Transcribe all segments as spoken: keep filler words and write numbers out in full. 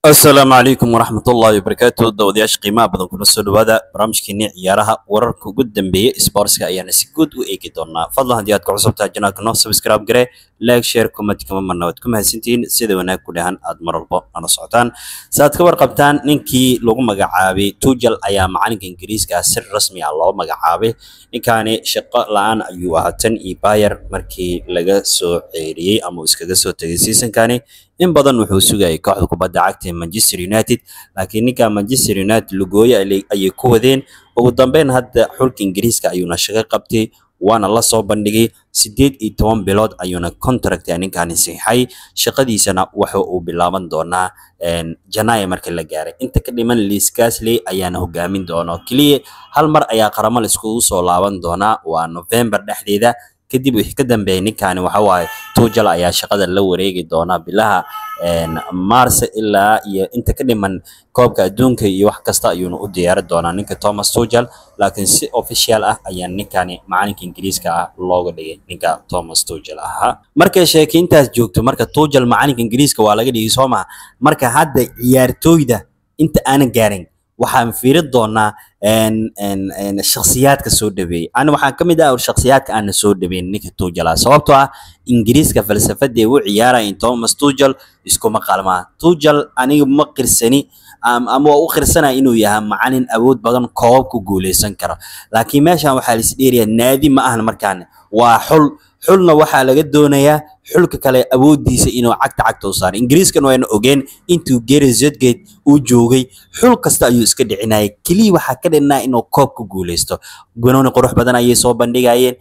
السلام عليكم ورحمة الله وبركاته دودياش قيمة بدن كنا سودوادا برامجكني عيارها وررك قدام بي سبورتسكا أيانا سيكود وإيكي دونا فضلا هديات كعصبتها جناك نو سبسكرايب جري لايك شير كومنت كمان من نوتكم هالسنتين سيدا وناك كلهان أدمر البو أنا صعتان ساد كبر قبتان ننكي لغو مقعابي توجل أيام معانك إنجليز كاسر رسمي على الله مقعابي نكاني شقاء لان أيوة هاتن إيباير مركي لغا سو عيري أمو إسكاقا سو تغيسيسن كاني in badan wuxuu sugayay kooxda kubadda cagta Manchester United laakiin ninka Manchester United lugooyo ayay ku wadeen ugu dambeyn hadda xulka Ingiriiska ayuuna shaqo qabtay waana la soo bandhigay sideed iyo toban bilood ayuuna contract ninkan saxiixay shaqadiisana waxa uu bilaaban doonaa Janaayo markii la gaaray inta ka dhiman liiskaas leh ayaana hogaamin doona kaliya hal mar ayaa qaramo la isku soo laaban doona waa November dhexdeeda kadib wixii ka dambeeyay ninkan waxa waaye Tuchel ayaa shaqada la wareegi doona bilaha Mars ilaa iyo inta ka dhiman koobka adduunka iyo wax kasta ayuuna u diyaar doonaa ninka Thomas Tuchel laakiin si official ah ayaa ninkan macalinka Ingiriiska ah looga dhigay ninka Thomas Tuchel ah markay sheekintaas joogto marka Tuchel macalinka Ingiriiska waa laga dhigay Soomaa marka hadda ciyaartooyda inta aan gaarin waxaan fiiri doonaa ان ان ان الشخصيات كسو دبي انا waxaan kamid ah shakhsiyaadka aan soo dhabeyn ninka Tuchel sababtoo ah Ingiriiska falsafada uu ciyaara in Thomas Tuchel isku maqalma Tuchel aniga ma qirsani ama uu qirsana inuu yahay macalin awood badan koob ku guuleysan karo laakiin meeshan waxa la isdheeriyaa naadi ma ahan markaan waa xul xulna waxa laga doonayaa xulka kale awoodiisa inuu cagta cagta u saaro Ingiriiskana waa ogeen intuu Gareth Southgate uu joogay xul kasta ayuu iska dhicinayay kaliya waxa ka dhinaa inuu koob ku guuleysto gonoon qurux badan ayay soo bandhigayeen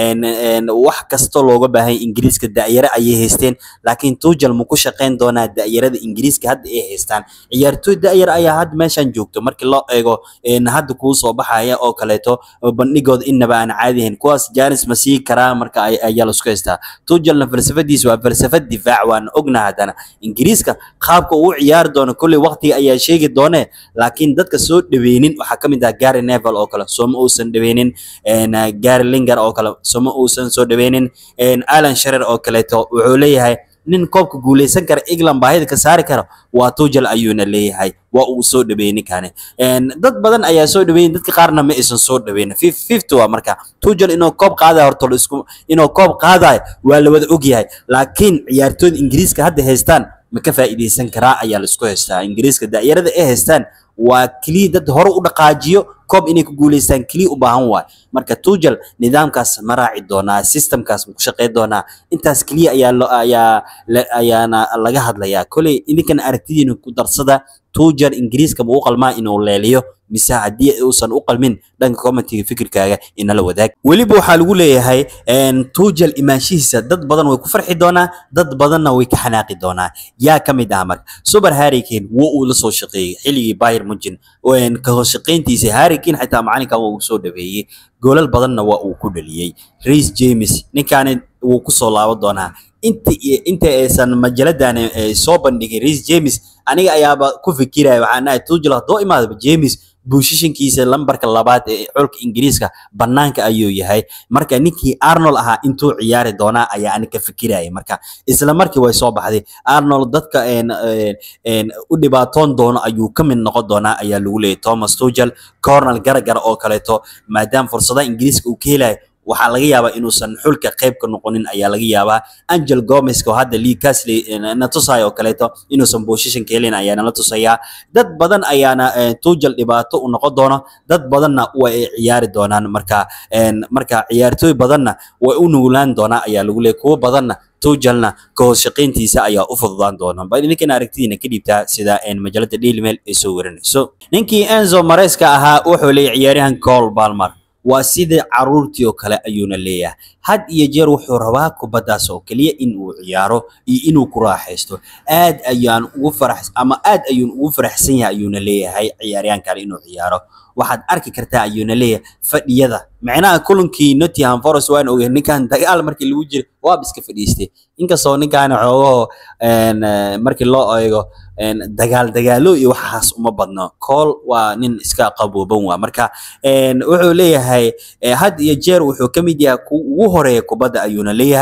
een wax kasta looga baahay Ingiriiska daayare ayay haysteen laakiin Tuchel ma ku shaqeyn doonaa daayarada Ingiriiska hadda ay haystaan ciyaartooy daayare ayaa had meeshan joogto markii loo eego een hadda ku soo baxaya oo kaleeto bandhigood inaba aan caadi ahayn kuwaas Janis ma sii karaa marka ay ayaa la isku haystaa Tuchelna falsafadiisu waa falsafad difaac waan ognahay hadana Ingiriiska qaabka uu ciyaar doono kulli waqti ayaa sheegi doone laakiin dadka soo dhaweenin waxa kamid ah Gary Neville oo kale soo ma uusan dhaweenin een Gary Lineker oo kale soo ma uusan soo dhaweenin een Alan Shearer oo kale wuxuu leeyahay nin koobka guuleysan kara England baahida ka saari kara waa Tuchel ayuuna leeyahay waa uu soo dhaweeyay kan een dad badan ayaa soo dhaweeyay dadka qaarna ma aysan soo dhaweeyay fifty waa marka Tuchel inuu koob qaadayo horta isku inuu koob qaadayo waa la wada ogyahay laakiin ciyaartooyda Ingiriiska hadda haystaan ma ka faa'iideysan karaa ayaa la isku haystaa Ingiriiska daayarada ay haystaan waa kaliya dad hore u dhaqaajiyo koob inay ku guuleystaan kaliya u baahan waay marka Tuchel nidaamkaas ma raaci doonaa systemkaas ku shaqeyn doonaa intaas kaliya ayaa ayaa ayaana laga hadlayaa kulay idinkan aragtidiina ku darsada Tuchel Ingiriiska ma u qalmaa inuu leeliyo mise hadii uusan u qalmin dhanka commentiga fikirkaaga in la wadaag waliba waxa lagu leeyahay een Tuchel imaanshiisa dad badan way ku farxi doonaa dad badanna way ka xanaaqi doonaa yaa kamid ah marka Super Harry Kane wuu uu la soo shaqeeyay xilligii Bayern Munich oo een ka shaqeyntiisa Harry Kane xitaa macalinka uu soo dhaweeyay goolal badanna waa uu ku dhaliyay Reece James ninkaan uu ku soo laaban doonaa inta inta aysan majaladan soo bandhigay Reece James aniga ayaaba ku fikiraya waxaan ahay Tuchel hadoo imaado James buushishinkiisa lambarka labaad ee xulka Ingiriiska banaanka ayuu yahay marka ninkii Arnold ahaa intuu ciyaari doona ayaa aan ka fikirayay marka isla markii way soo baxday Arnold dadka een een u dhibaatoon doono ayuu ka mid noqon doona ayaa lagu leeyahay Thomas Tuchel corner garagar oo kaleeto maadaama fursadaha Ingiriiska uu ka helay waxa laga yaabaa inuusan xulka qayb ka noqonin ayaa laga yaabaa Angel Gomez oo hadda Lee Casley na tusayo kaleeto inuusan position ka helin ayaa la tusayaa dad badan ayaana Tuchel dhibaato u noqon doona dad badanna way ciyaari doonaan marka een marka ciyaartooy badanna way u nuulaan doona ayaa lagu leeyahay kuwa badanna Tuchelna ka shaqeyntiisa ayaa u fududaan doona bal idinkan aragtidiina ka dhibta sida een majalada Daily Mail ay soo warinayso ninkii Enzo Maresca ahaa wuxuu leeyahay ciyaaryahan Cole Palmer waa sida caruurtii oo kale ayuuna leeyahay had iyo jeer wuxuu rabaa kubadaas oo kaliya in uu ciyaaro iyo inuu ku raaxaysto aad ayaan ugu faraxsan ama aad ayuu ugu faraxsan yahay ayuuna leeyahay ciyaaryahan kale inuu ciyaaro waxaad arki kartaa ayuuna leeyahay fadhiyada macnaha kulankii Nottingham Forest waan ogeey ninkan dagaal markii lagu jiray waa iska fadhiistay inkastoo ninkan xoogo een markii loo eego een dagaal dagaalo iyo waxaas uma badno Cole waa nin iska qabooban waa marka een wuxuu leeyahay had iyo jeer wuxuu kamid yahay ugu horeeya kubadda ayuuna leeyahay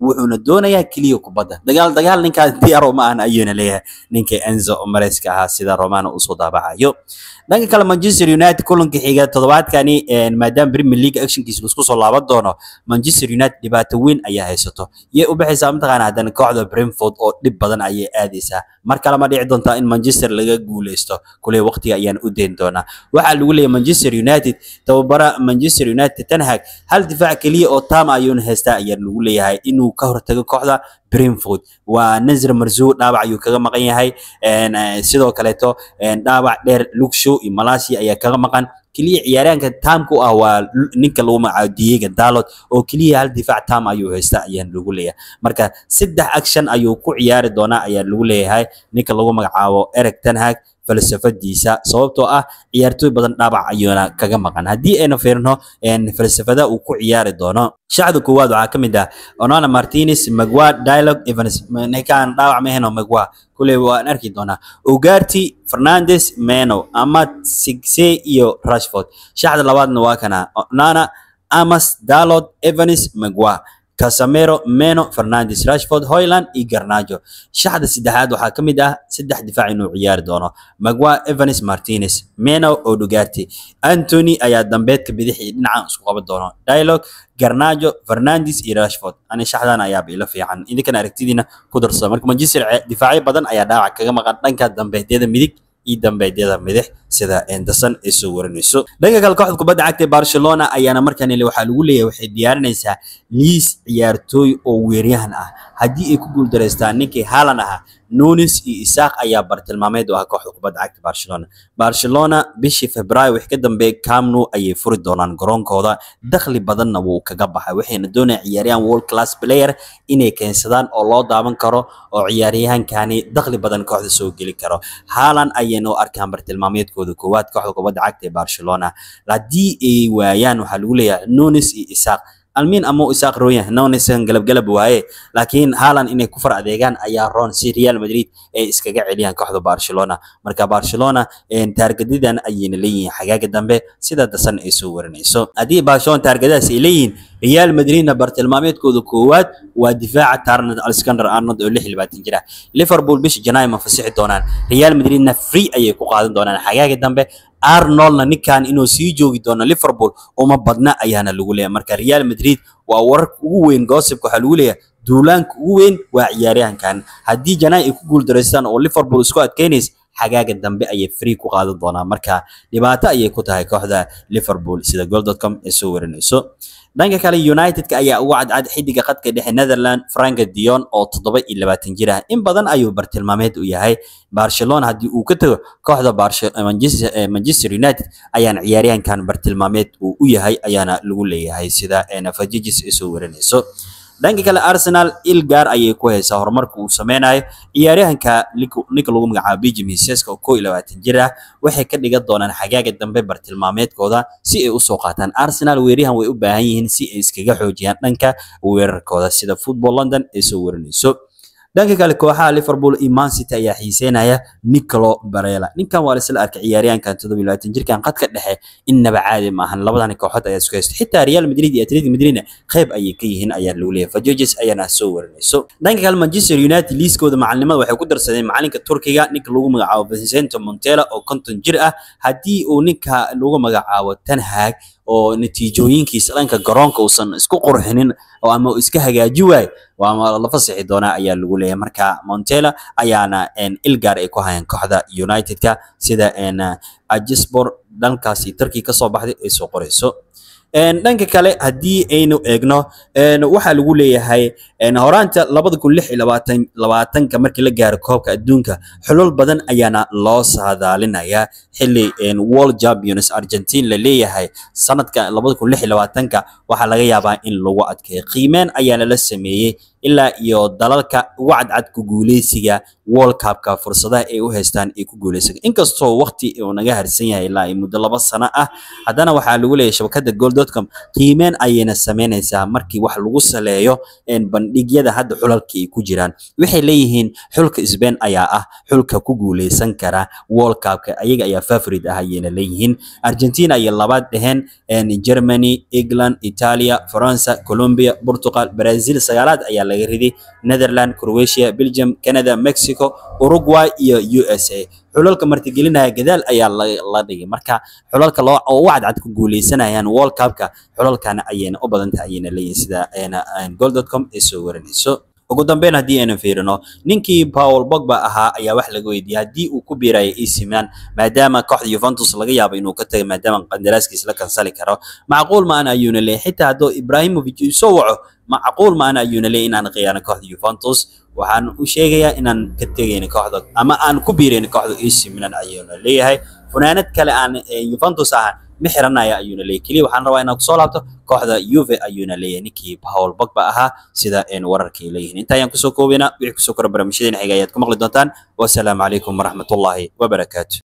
wuxuuna doonayaa kaliya kubadda dagaal dagaal ninkaas diyaar uma aan ayuuna leeyahay ninka Enzo Maresca ahaa sida Romano uu soo daabacayo dhanka kale Manchester United kulanka xiga toddobaadkani maadaama Premier League actionkiisa isku soo laaban doono Manchester United dhibaato weyn ayaa haysato iyo u bixisa mataqaana haddana kooxda Brentford oo dhib badan ayay aadaysaa marka lama dhici doonta in Manchester laga guuleysto kulay waqtiga ayaan u deyn doonaa waxa lagu leeyahay Manchester United tababara Manchester United Ten Hag hal difaac kaliya oo taam ayuuna haystaa ayaa lagu leeyahay inuu ka hortago kooxda Brentford waa Nazir Marzouk dhaawac ayuu kaga maqan yahay een sidoo kale to een dhaawac dheer Luxo iyo Malaysia ayaa kaga maqan kaliya ciyaaraanka taamku ah waa ninka lagu magacaabo Diego Dalot oo kaliya hal difaac taam ayuu haystaa ayaan lagu leeyahay marka saddex action ayuu ku ciyaari doonaa ayaa lagu leeyahay ninka lagu magacaabo Erik ten Hag falsafadiisa sababtoo ah ciyaartoy badan dhaawac ayuuna kaga maqan hadii ayna fiirno een falsafada uu ku ciyaari doono shaxda koowaad waxa kamid ah Onana Martinez Maguire Dialogue Evans ninkan dhaawac ma heno Maguire kulay waan arki doonaa Ugarte Fernandes Meno Amat Sigse iyo Rashford shaxda labaadna waa kana Onana Amas Dalot Evans Maguire Casemiro Meno Fernandes Rashford Højlund iyo Garnacho shaxda saddexaad waxa kamid ah saddex difaac inuu ciyaari doono Maguire Evans Martinez Meno Ugarte Anthony ayaa dambeedka bidixii dhinaca isku qaban doono Dialogue Garnacho Fernandes iyo Rashford ani shaxdan ayaa bila fiican idinkan aragtidina ku darso marka Manchester difaacyo badan ayaa dhaawac kaga maqan dhanka dambeedyada midig iyo dambeedyada midix sida Anderson ay soo waranayso dhanka kale kooxda kubadda cagta Barcelona ayaana markaan ilaa waxa lagu leeyahay waxay diyaarinaysaa liis ciyaartooy oo weeryahan ah hadii ay ku guul dareystaan ninkii Haaland ahaa Nunes iyo Isaac ayaa bartilmaameed u ah kooxda kubadda cagta Barcelona Barcelona bishii Febraayo wixii ka dambeeyay Camp Nou ayay furi doonaan garoonkooda dakhli badanna wuu kaga baxay waxayna doonayaan ciyaaryahan world class player inay keensadaan oo loo daaban karo oo ciyaaryahankani dakhli badan kooxda soo gali karo Haaland ayayna u arkaan bartilmaameedkooda koowaad kooxda kubadda cagta Barcelona hadii ay waayaan waxa lagu leeyahay Nunes iyo Isaac almin ama Isaac Royan Nunes galab galab waaye laakiin Haaland inay ku far adeegan ayaa roon si Real Madrid ay iskaga celiyaan kooxda Barcelona marka Barcelona een targadidan ayayna leeyihiin xagaaga dambe sida dasan ay soo waranayso hadii Barcelona targadaas ay leeyihiin Real Madridna bartilmaameedkooda koowaad waa difaaca Trent Alexander-Arnold oo lix iyo labaatan jir ah Liverpool bish Janaayo ma fasixi doonaan Real Madridna free ayay ku qaadan doonaan xagaaga dambe Arnoldna ninkan inuu sii joogi doono Liverpool uma badna ayaana lagu leeyahay marka Real Madrid waa wararka ugu weyn gossip waxa lagu leeyahay duulaanka ugu weyn waa ciyaaryahankan hadii Janaayo ay ku guul dareystaan oo Liverpool isku adkeynayso xagaaga dambe ayay free ku qaadan doonaan marka dhibaato ayay ku tahay kooxda Liverpool sida goal dot com ay soo waranayso dhanka kale United ka ayaa ugu cadcad xidiga qadka dhexe Netherland Frank de Jong oo toddoba iyo labaatan jir ah in badan ayuu bartilmaameed u yahay Barcelona hadii uu ka tago kooxda Manchester Manchester United ayaan ciyaaryahankan bartilmaameed uu u yahay ayaana lagu leeyahay sida Fajijis ay soo waranayso dhanka kale Arsenal ilgaar ayay ku haysaa horumarka uu sameeyay ciyaaryahanka ninka lagu magacaabo Benjamin Sesko oo koob iyo labaatan jir ah waxay ka dhigan doonaan xagaaga dambe bartilmaameedkooda si ay u soo qaataan Arsenal weeryahan way u baahan yihiin si ay iskaga xoojiyaan dhanka weerarkooda sida Football London ay soo waranayso dhanka kale kooxaha Liverpool iyo Man City ayaa xiiseynaya Nicolo Barella ninkan waa isla arkay ciyaaryahankan toddoba iyo labaatan jirkan qadka dhexe innaba caadi ma ahan labadan kooxood ayaa isku haysta xitaa Real Madrid iyo Atletico Madrid qayb ayay ka yihiin ayaa lagu leeyahay Fajojis ayaana soo waranayso dhanka kale Manchester United liiskooda macalinimada waxay ku darsadeen macalinka Turkiga ninka lagu magacaabo Vicente Montella oo konton jir ah hadii uu ninka lagu magacaabo Ten Hag oo natiijooyinkiisa dhanka garoonka uusan isku qurxinin oo ama iska hagaaji waay waa la fasixi doona ayaa lagu leeyahay marka Montella ayaana in ilgaar ay ku hayaan kooxda United-ka sida in Ajaspor dhankaasi Turkiga ka soo baxday ay soo qorayso een dhanka kale hadii aynu eegno een waxa lagu leeyahay een horaanta laba kun iyo lix iyo labaatan ka markii la gaaro koobka adduunka xulul badan ayaana loo saadaalinayaa xilli een World Champions Argentina la leeyahay sanadka laba kun iyo lix iyo labaatan ka waxa laga yaabaa in lagu adkeeyo qiimeen ayaana la sameeyay ilaa iyo dalalka ugu cadcad ku guuleysiga World Cup-ka fursadaha ay u haystaan ay ku guuleysan inkastoo waqti uu naga harsan yahay ilaa muddo laba sano ah hadana waxa lagu leeyahay shabakada goal dot com qiimeen ayayna sameynaysaa markii wax lagu saleeyo in bandhigyada hadda xulalka ay ku jiraan waxay leeyihiin xulka Spain ayaa ah xulka ku guuleysan kara World Cup-ka ayaga ayaa favorite ah ayayna leeyihiin Argentina iyo labaad dheheen in Germany England Italia France Colombia Portugal Brazil sagaalaad ayaa laga riday Netherlands, Croatia, Belgium, Canada, Mexico, Uruguay iyo U S A xulalka martigelinaya gadaal ayaa la dhigay marka xulalka loo oo wacd ku guuleysanayaan World Cup-ka xulalkana ayayna u badan tahay ayayna leeyihiin sida ayna goal dot com ay soo warinayso ugu dambeyn haddii aynu fiirino ninkii Paul Pogba ahaa ayaa wax laga weydiiyay haddii uu ku biiray A C Milan maadaama kooxda Juventus laga yaabo inuu ka tagay maadaama qandaraaskiisa la kansali karo macquul ma ana ayuuna leeyahay xitaa hadduu Ibrahimovic soo waco macquul ma ana ayuuna leeyahay inaan khiyaano kooxda Juventus waxaan u sheegayaa inaan ka tagayno kooxda ama aan ku biirayno kooxda A C Milan ayuuna leeyahay funaanad kale aan Juventus ah محرنا أيونا ليه كلي وحنا رواينا كسولاتو كهذا يوفي أيونا ليه نكي باول بقبة أها سيدا إن وركي ليه أنت ينكسو كوبنا بيحكسو كربرا مشيدين حقاياتكم أغلى دونتان والسلام عليكم ورحمة الله وبركاته.